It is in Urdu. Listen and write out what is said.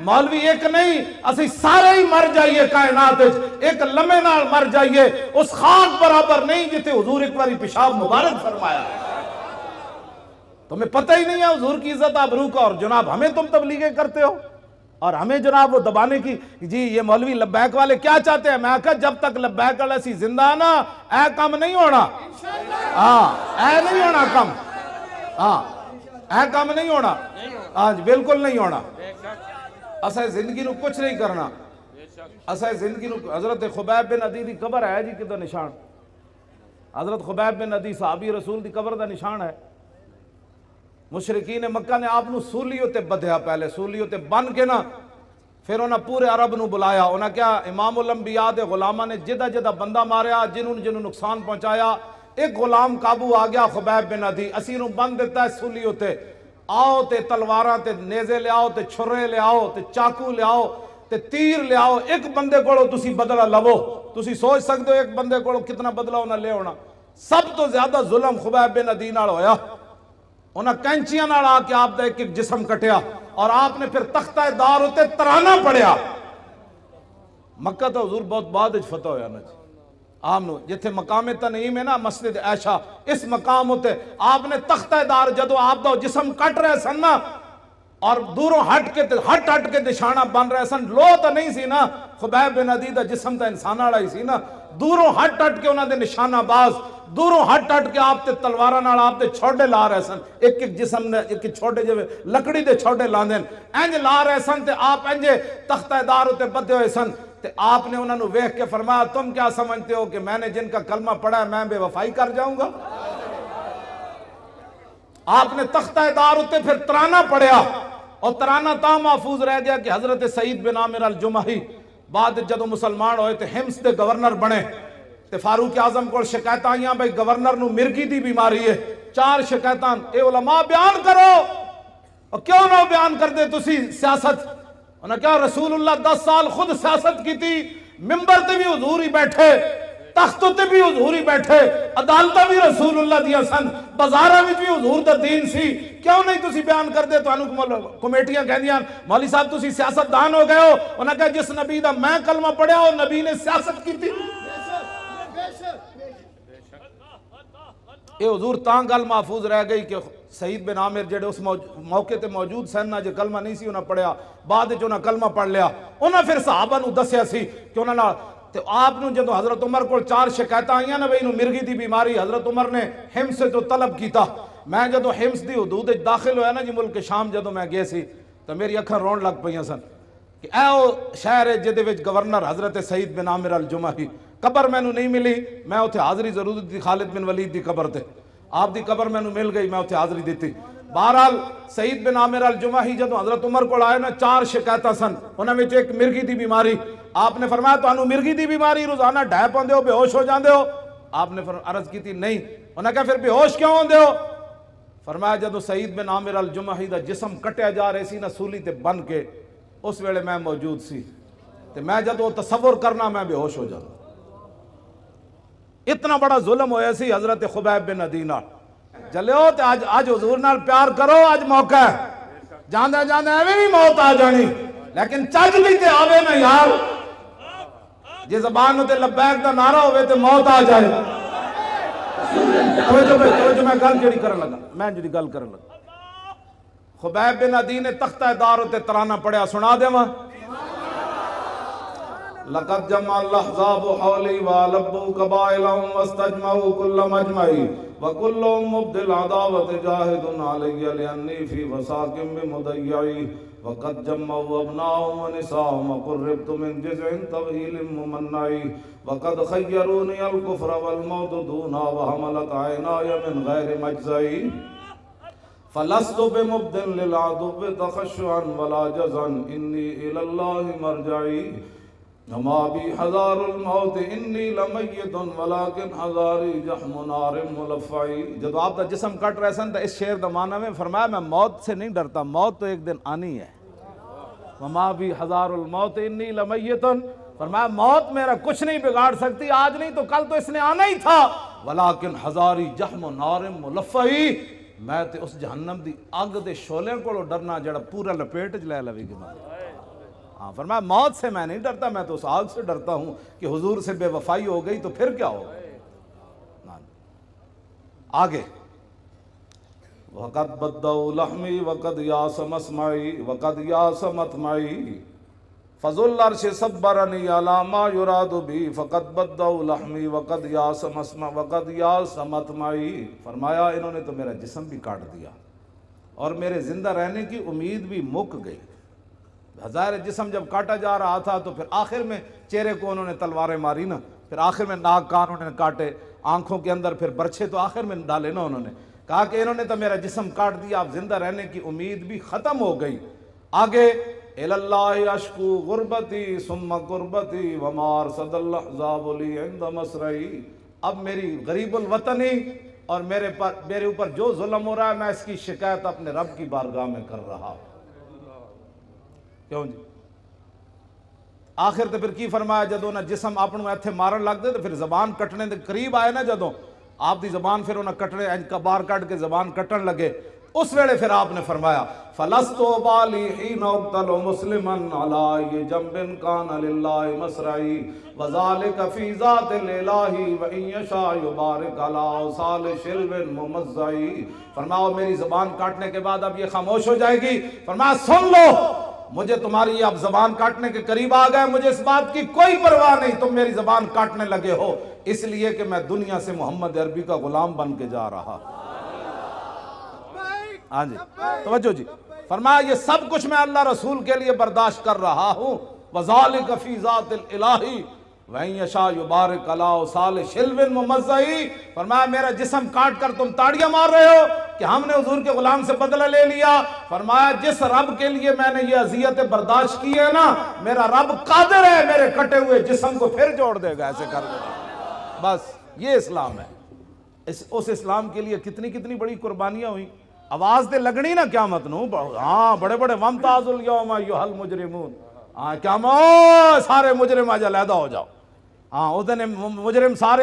مولوی ایک نہیں، اسی سارے ہی مر جائیے کائنات ایک لمحے نال مر جائیے، اس خاک برابر نہیں جتے حضور ایک باری پیشاب مبارک فرمایا۔ تمہیں پتہ ہی نہیں ہے حضور کی عزت آبرو کا، اور جناب ہمیں تم تبلیغیں کرتے ہو اور ہمیں جناب وہ دبانے کی، جی یہ مولوی لبیک والے کیا چاہتے ہیں؟ میں کہا جب تک لبیک والے سی زندہ نا اے کم نہیں ہونا، اے نہیں ہونا کم، اے کم نہیں ہونا، آج بالکل نہیں ہونا۔ اسے زندگی نو کچھ نہیں کرنا، اسے زندگی نو۔ حضرت خبیب بن عدی دی قبر ہے جی کدھر نشان، حضرت خبیب بن عدی صحابی رسول دی قبر دا نشان ہے۔ مشرکین مکہ نے آپ نو سولیوں تے بدھیا، پہلے سولیوں تے بن کے نا پھر انہاں پورے عرب نو بلایا، انہاں کیا امام الانبیاء دے غلامہ نے جدہ جدہ بندہ ماریا، جنہوں نقصان پہنچایا، ایک غلام قابو آ گیا خبیب بن عدی، اسی نو بند دیتا ہے سولیوں تے، آؤ تے تلواراں تے نیزے لے آؤ تے چھرے لے آؤ تے چاقو لے آؤ تے تیر لے آؤ، ایک بندے کوڑو تسی بدلہ لو، تسی سوچ سکتے ہو ایک بندے کوڑو کتنا بدلہ انہاں لے ہونا۔ سب تو زیادہ ظلم خبیب بن عدی نال ہویا، انہاں کینچیاں نال آ کے آپ دا ایک ایک جسم کٹیا، اور آپ نے پھر تختہ دار ہوتے ترانہ پڑھیا۔ مکہ تو حضور بہت بعد اچ فتح ہویا نا جی، آپ نے جتھے مقام تنعیم ہے نا مسجد عائشہ، اس مقام ہوتے آپ نے تختہ دار جدو آپ دا جسم کٹ رہے سن نا، اور دوروں ہٹ کے نشانہ بن رہے سن، لو تو نہیں سی نا، خبیب بن عدی دا جسم تا انسان آڑا ہی سی نا، دوروں ہٹ کے انہاں دے نشانہ باز، دوروں ہٹ کے آپ تے تلوارہ نال آپ تے چھوڑے لا رہے سن، ایک ایک جسم نے ایک چھوڑے جو لکڑی دے چھوڑے لاندین، انج لا رہے سن تے آپ انجے تختہ دار ہوتے بدے ہوئے سن، تے آپ نے انہوں نے ویکھ کے فرمایا تم کیا سمجھتے ہو کہ میں نے جن کا کلمہ پڑھا ہے میں بے وفائی کر جاؤں گا؟ آپ نے تختہ دار ہوتے پھر ترانہ پڑھیا، اور ترانہ تا محفوظ رہ گیا کہ حضرت سعید بن عامر الجمحی بعد جدو مسلمان ہوئے تے حمص دے گورنر بنے، تے فاروق اعظم کو شکایت آئیاں بھئی گورنر نو مرگی دی بیماری ہے، 4 شکایتان، اے علماء بیان کرو، اور کیوں نہ بیان کر دے تسی سیاست؟ انہاں کیا رسول اللہ 10 سال خود سیاست کی تھی، ممبر تے بھی حضور ہی بیٹھے، تختوں تے بھی حضور ہی بیٹھے، عدالتہ بھی رسول اللہ دیا سن، بازارہ بھی حضور دا دین سی، کیوں نہیں تسی بیان کر دے؟ تو انہوں کمیٹیاں کہہ دیاں مولی صاحب تسی سیاست دان ہو گئے ہو، انہاں کہا جس نبی دا میں کلمہ پڑھیا ہو نبی نے سیاست کی تھی۔ اے حضور تاں گل محفوظ رہ گئی کہ سعید بن عامر جڑے اس موقع تے موجود سن نہ جو کلمہ نہیں سی انہاں پڑھیا، بعد جو انہاں کلمہ پڑھ لیا، انہاں پھر صحابہ نو دسیا سی کہ انہاں نہ تے آپ نو جدو حضرت عمر کو 4 شکایتاں آئیاں نا بھئی انہوں مرگی دی بیماری، حضرت عمر نے حمص سے جو طلب کیتا، میں جدو حمص دی حدود داخل ہویا نا جی ملک شام جدو میں گئے سی تو میری اکھاں رون لگ پئیاں سن کہ اے او شہر ہے جدے وچ گورنر حضرت سعید بن عامر الجمحی، قبر میں نو نہیں ملی، میں اتھے حاضری ضرور دی خالد بن ولید دی قبر تے، آپ دی قبر میں نو مل گئی، میں اتھے حاضری دیتی۔ بہرحال سعید بن عامر الجمحی جدو حضرت عمر کو آئے نا 4 شکایتاں سن، انہاں وچ ایک مرگی دی بیماری، آپ نے فرمایا تانوں مرگی دی بیماری روزانہ ڈھے پوندے ہو، بے ہوش ہو جاندے ہو؟ آپ نے عرض کی تھی نہیں، انہاں کہا پھر بے ہوش کیوں ہوندے ہو؟ فرمایا جدو سعید بن عامر الجمحی دا جسم کٹیا جا رہے سی نا سولی تے بن کے، اس ویلے میں موجود سی، تے میں جدو تصور کرنا میں بے ہوش ہو جاتا۔ اتنا بڑا ظلم ہویا سی حضرت خبیب بن عدی نال۔ چلے ہو تے آج حضور نال پیار کرو، آج موقع ہے، جاندے جاندے ایویں بھی موت آ جانی، لیکن چج بھی تے آوے نا یار، جی زبان تے لبیک دا نعرہ ہوئے تے موت آ جائے۔ توجہ میں گل جڑی کرن لگا، خبیب بن عدی نے تختہ دار تے ترانہ پڑھیا، سنا دیواں۔ لقد جمع الاحزاب حولی ولبوا قبائلهم واستجمعوا كل مجمعي وكلهم مبدي العداوة جاهد علي لأني في وساق بمضيعي وقد جمعوا أبناءهم ونساءهم وقربت من جزع طويل ممنعي وقد خيروني الكفر والموت دونا وحملت عيناي من غير مجزعي فلست بمبد للعدو تخشعا ولا جزعا إني إلى الله مرجعي وما بي حذار الموت انی لمیت ولیکن حذاری جحم نار ملفعی۔ جب آپ دا جسم کٹ رہے سن تو اس شعر دا معنی میں فرمایا میں موت سے نہیں ڈرتا، موت تو ایک دن آنی ہے۔ وما بی حذار الموت انی لمیت، فرمایا موت میرا کچھ نہیں بگاڑ سکتی، آج نہیں تو کل تو اس نے آنا ہی تھا، ولیکن حذاری جحم نار ملفعی، میں تے اس جہنم دی آگ دے شولے کو ڈرنا جڑا پورا لپیٹ لے لوی گی۔ ہاں فرمایا موت سے میں نہیں ڈرتا، میں تو اس آگ سے ڈرتا ہوں کہ حضور سے بے وفائی ہو گئی تو پھر کیا ہوگا۔ آگے وَقَدْ بَدَّوْا لَحْمِي وَقَدْ يَاسَ مَسْمَعِي وَقَدْ يَاسَ مَطْمَعِي فَذُو الْعَرْشِ صَبَّرَنِي عَلَى مَا يُرَادُ بِي فَقَدْ بَدَّوْا لَحْمِي وَقَدْ يَاسَ مَسْمَعِي وَقَدْ يَاسَ مَطْمَعِي۔ فرمایا انہوں نے تو میرا جسم بھی کاٹ دیا اور میرے زندہ رہنے کی امید بھی مک گئی۔ ہزار جسم جب کاٹا جا رہا تھا تو پھر آخر میں چہرے کو انہوں نے تلواریں ماری نا، پھر آخر میں ناک کان انہوں نے کاٹے، آنکھوں کے اندر پھر برچھے تو آخر میں ڈالے نا انہوں نے، کہا کہ انہوں نے تو میرا جسم کاٹ دیا، اب زندہ رہنے کی امید بھی ختم ہو گئی۔ آگے الاللہ اشکو غربتی ثم قربتی وما ارصد الاحزاب لی عند مسرعی۔ اب میری غریب الوطنی اور میرے اوپر جو ظلم ہو رہا ہے میں اس کی شکایت اپنے رب کی بارگاہ میں کر رہا ہوں۔ کیوں جی؟ آخر تو پھر کی فرمایا جدوں نہ جسم آپ نو ایتھے مارن لگ دے تو پھر زبان کٹنے دے قریب آئے نا، جدوں آپ دی زبان پھر انہیں کٹنے باہر کٹ کے زبان کٹن لگے، اس ویلے پھر آپ نے فرمایا فَلَسْتُ بَالِي حِينَ أُقْتَلُ مُسْلِمًا عَلَىٰ جَنْبٍ كَانَ لِلَّهِ مَسْرَعِي وَذَلِكَ فِي ذَاتِ الْإِلَٰهِ وَإِن يَشَاء يُبَارِكْ عَلَىٰ أَوْصَالِ شِلْوٍ مُمَزَّعِ۔ فرمایا میری زبان کاٹنے کے بعد اب یہ خاموش ہو جائے گی۔ فرمایا سن لو، مجھے تمہاری اب زبان کاٹنے کے قریب آ گئے، مجھے اس بات کی کوئی پرواہ نہیں تم میری زبان کاٹنے لگے ہو، اس لیے کہ میں دنیا سے محمد عربی کا غلام بن کے جا رہا۔ ہاں جی توجہ جی، فرمایا یہ سب کچھ میں اللہ رسول کے لیے برداشت کر رہا ہوں۔ وَذَلِكَ فِي ذَاتِ الْإِلَٰهِ وَإِن يَشَاء يُبَارِكْ عَلَىٰ أَوْصَالِ شِلْوٍ مُمَزَّعِ۔ فرمایا میرا جسم کاٹ کر تم تاڑیاں مار رہے ہو کہ ہم نے حضور کے غلام سے بدلہ لے لیا۔ فرمایا جس رب کے لیے میں نے یہ اذیتیں برداشت کی ہے نا، میرا رب قادر ہے میرے کٹے ہوئے جسم کو پھر جوڑ دے گا، ایسے کر دے گا۔ بس یہ اسلام ہے۔ اس اسلام کے لیے کتنی بڑی قربانیاں ہوئی۔ آواز دے لگنی نا قیامت نو، ہاں بڑے وَامْتَازُوا الْيَوْمَ أَيُّهَا الْمُجْرِمُونَ، ہاں قیامت سارے مجرم آج علیحدہ ہو جاؤ، ہاں اس دن مجرم سارے